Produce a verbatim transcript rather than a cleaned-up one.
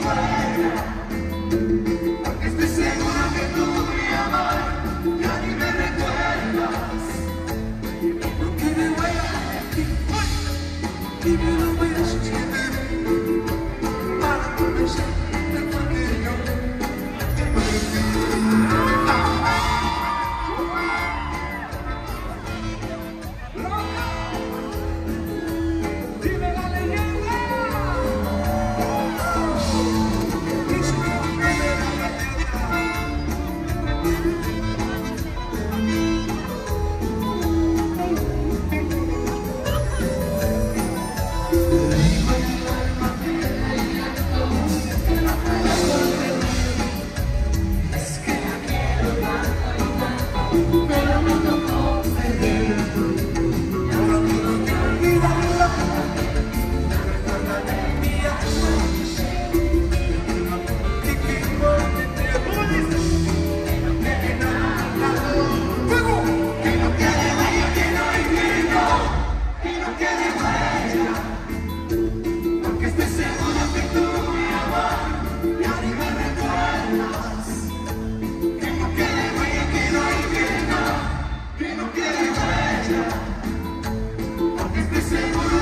huella, porque estoy seguro que tú, mi amor, ya ni me recuerdas. No quede huella de ti, y me lo voy a escribir para convencerte de que yo te perdí. Porque estoy seguro